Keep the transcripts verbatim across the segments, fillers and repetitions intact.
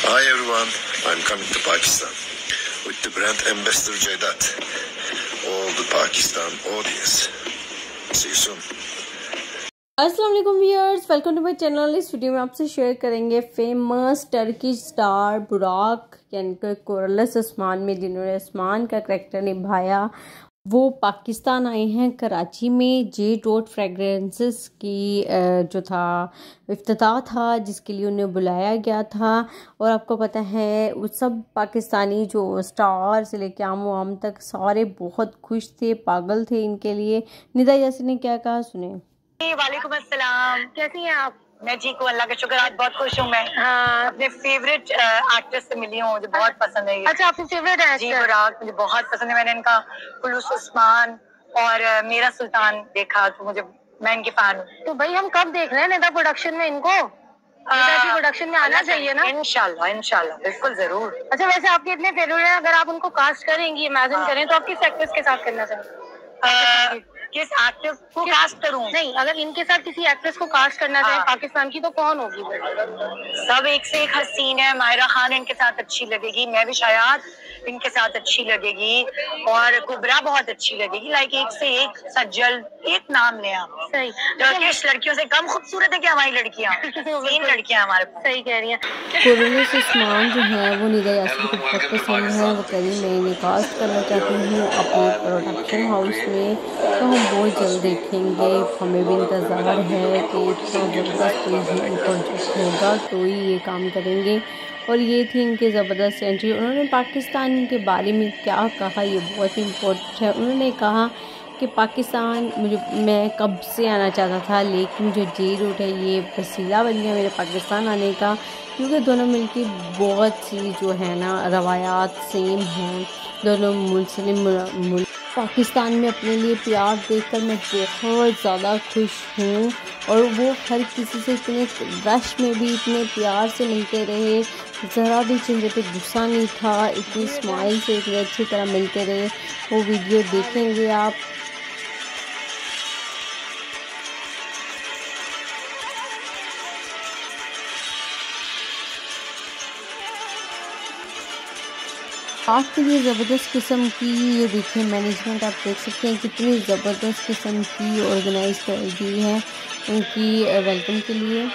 Hi everyone, I'm coming to Pakistan with the brand ambassador Jaydat. All the Pakistan audience. See you soon. अस्सलाम वालेकुम viewers, welcome to my channel. इस video में आपसे share करेंगे famous Turkish star बुराक यानी corals Usman में, जिन्होंने उस्मान का करैक्टर निभाया। वो पाकिस्तान आए हैं कराची में जे डॉट फ्रेगरेंसेस की जो था इफ्तिताह था, जिसके लिए उन्हें बुलाया गया था। और आपको पता है उस सब पाकिस्तानी जो स्टार से लेके आम आम तक सारे बहुत खुश थे, पागल थे इनके लिए। निदा यासिर ने क्या कहा सुने। वालेकुम अस्सलाम, कैसी हैं आप? मैं ठीक हूँ, अल्लाह का शुक्र, आज बहुत खुश हूँ मैं। हाँ, अपने फेवरेट एक्ट्रेस से मिली हूँ, मुझे बहुत पसंद है। अच्छा, आपकी फेवरेट है? जी, बुराक मुझे बहुत पसंद है। मैंने इनका खुलूस उस्मान और uh, मेरा सुल्तान देखा तो मुझे, मैं इनकी फैन हूँ। तो भाई हम कब देख रहे हैं नेता प्रोडक्शन में इनको? प्रोडक्शन में आना चाहिए ना। इंशाल्लाह इंशाल्लाह बिल्कुल जरूर। अच्छा, वैसे आपके इतने फेवरेट हैं, अगर आप उनको कास्ट करेंगी, इमेजिन करें, तो आप किस एक्ट्रेस के साथ करना चाहेंगे? किस एक्ट्रेस को कास्ट करूं? नहीं, अगर इनके साथ किसी एक्ट्रेस को कास्ट करना चाहे पाकिस्तान की, तो कौन होगी? सब एक से एक हसीन है। माहिरा खान इनके साथ अच्छी लगेगी, मैं भी शायद इनके साथ अच्छी लगेगी, और कुबरा बहुत अच्छी लगेगी। लाइक एक से एक सज्जल, एक नाम ले आप। सही, टर्किश लड़कियों से कम खूबसूरत है क्या हमारी लड़कियां? तीन लड़कियां हमारे पास। सही कह रही हैं। कोरलस उस्मान जो है वो निदा यासिर को बहुत पसंद है। वो कह रही मैं इन्हें कास्ट करना चाहती हूँ अपने प्रोडक्शन हाउस में, तो हम बहुत जल्द देखेंगे। हमें भी इंतज़ार है कि इतना ज़बरदस्त कोई प्रोजेक्ट होगा तो ही ये काम करेंगे। और ये थी इनकी ज़बरदस्त एंट्री। उन्होंने पाकिस्तान के बारे में क्या कहा ये बहुत इम्पोर्टेंट है। उन्होंने कहा कि पाकिस्तान मुझे, मैं कब से आना चाहता था, लेकिन जो जे रूट है ये वसीला बन गया मेरे पाकिस्तान आने का, क्योंकि दोनों मिलके बहुत सी जो है ना रवायात सेम हैं। दोनों मुस्लिम मुल्क पाकिस्तान में अपने लिए प्यार देखकर मैं बहुत ज़्यादा खुश हूँ। और वो हर किसी से इतने रश में भी इतने प्यार से मिलते रहे, ज़रा भी चेहरे पे गुस्सा नहीं था, इतनी स्माइल से इतनी अच्छी तरह मिलते रहे। वो वीडियो देखेंगे आप। आपके लिए ज़बरदस्त किस्म की ये देखिए मैनेजमेंट, आप देख सकते हैं कितनी ज़बरदस्त किस्म की ऑर्गेनाइज कर दी है उनकी वेलकम के लिए।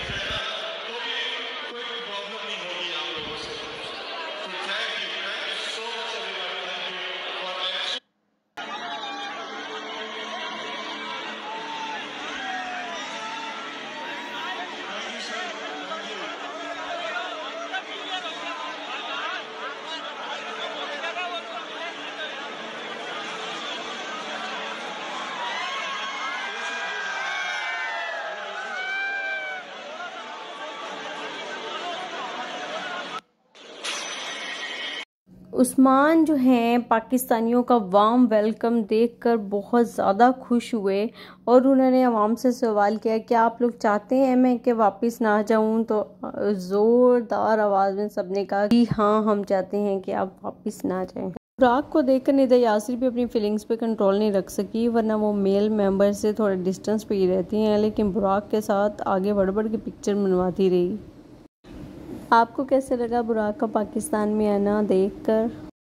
उस्मान जो हैं पाकिस्तानियों का वार्म वेलकम देखकर बहुत ज़्यादा खुश हुए, और उन्होंने आवाम से सवाल किया कि आप लोग चाहते हैं मैं कि वापस ना जाऊं? तो ज़ोरदार आवाज़ में सबने कहा कि हाँ, हम चाहते हैं कि आप वापस ना जाएं। बुराक को देखकर निदा यासिर भी अपनी फीलिंग्स पे कंट्रोल नहीं रख सकी, वरना वो मेल मेंबर से थोड़े डिस्टेंस पे ही रहती हैं, लेकिन बुराक के साथ आगे बढ़ बढ़ के पिक्चर बनवाती रही। आपको कैसे लगा बुराक का पाकिस्तान में आना देखकर?